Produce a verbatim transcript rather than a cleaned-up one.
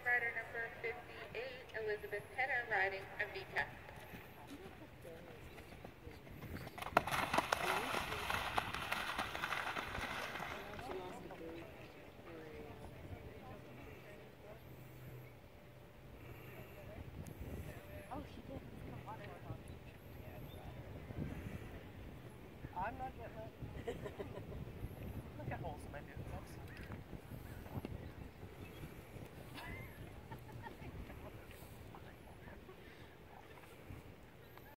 rider number fifty-eight, Elizabeth Penner, riding Avita. Oh, she did. I'm not getting it.